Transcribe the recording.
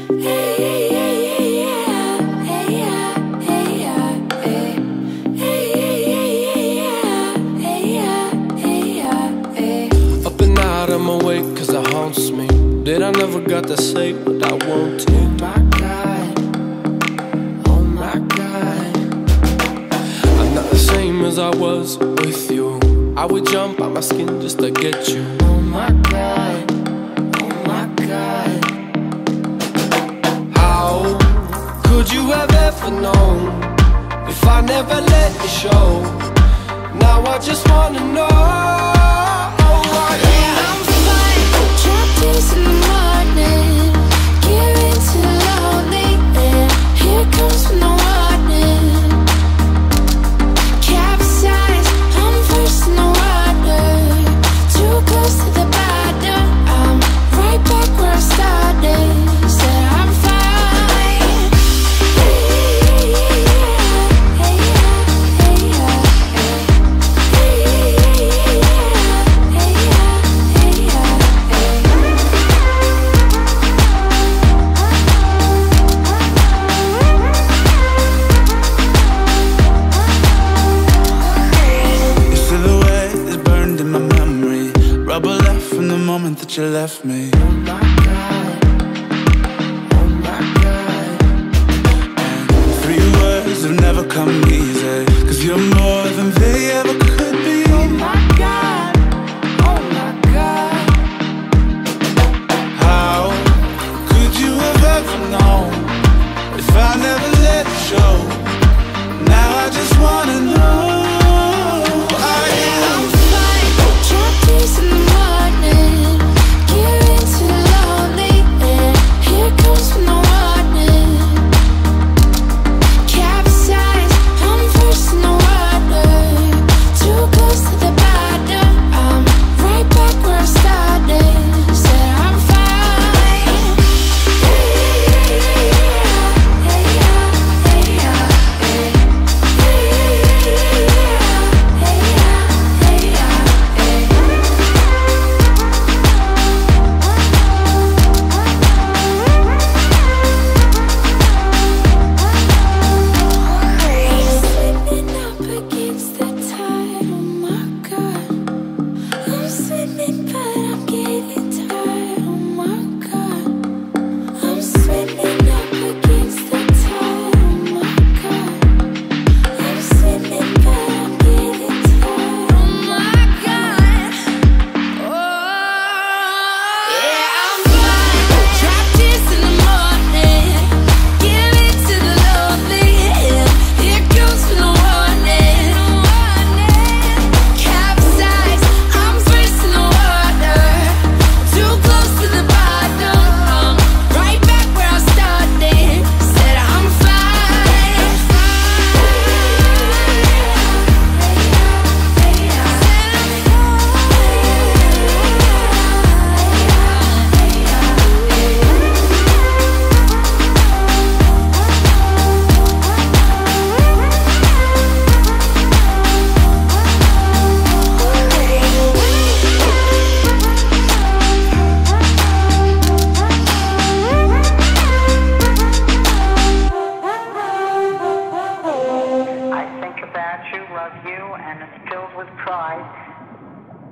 Up and out, I'm awake cause it haunts me that I never got to say what I want to. Oh my God, oh my God, I'm not the same as I was with you. I would jump out my skin just to get you. Oh my God, oh my God, how could you have ever known if I never let you show? Now I just wanna know. In the morning, getting too lonely, and here comes from the warning. Capsize, I'm first in the water, too close to the bottom. I'm right back where I started. Said I'm fine. That you left me. Oh my God, oh my God. And 3 words have never come easy, cause you're more than they ever could be. Oh my God, oh my God, how could you have ever known if I never let it show? Now I just wanna know. I'm fine, trapped in the morning, getting too lonely, and here comes from the warning. Capsize, I'm first in the water, too close to the bottom. I'm right back where I started. Said I'm fine. Slipping up against the tide, oh my God. I'm swimming but I'm getting tired, oh my God. I'm swimming up against the tide, oh my God. I'm swimming but I'm getting tired, oh my God. Oh, yeah, I'm fine, trapped in the morning, giving to the lonely, and here comes from the warning. Capsize, I'm first in the water, too close to the bottom. Right back where I started. Said I'm fine. I think about you, love you, and it's filled with pride.